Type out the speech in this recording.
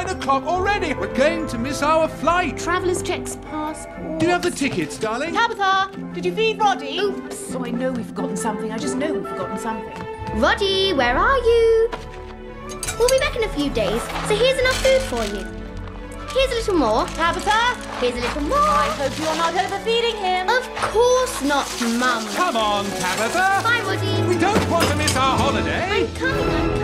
9 o'clock already. We're going to miss our flight. Travellers checks passport. Do you have the tickets, darling? Tabitha, did you feed Roddy? Oops. Oh, I know we've forgotten something. I just know we've forgotten something. Roddy, where are you? We'll be back in a few days, so here's enough food for you. Here's a little more. Tabitha? Here's a little more. I hope you're not overfeeding him. Of course not, Mum. Come on, Tabitha. Bye, Roddy. We don't want to miss our holiday. I'm coming.